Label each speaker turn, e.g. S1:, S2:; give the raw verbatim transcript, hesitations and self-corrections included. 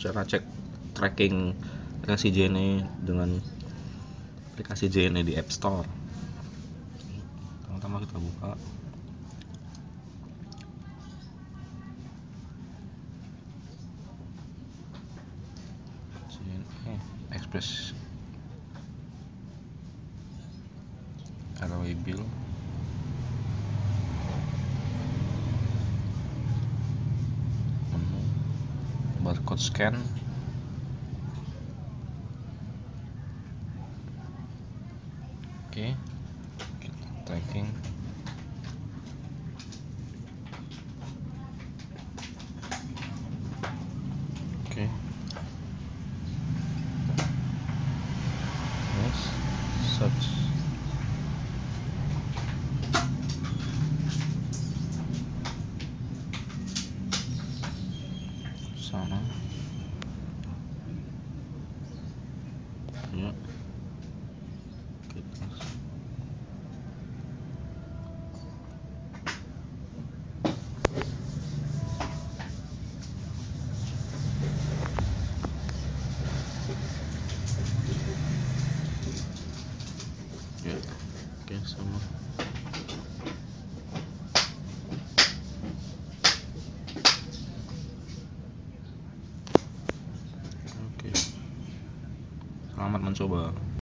S1: cara cek tracking aplikasi J N E dengan aplikasi J N E di App Store. Pertama-tama kita buka J N E Express Airway Bill. Menu barcode scan. Oke, kita tracking. Oke, yes, search. Sana ya, kita ya, oke sama. Oke, selamat mencoba.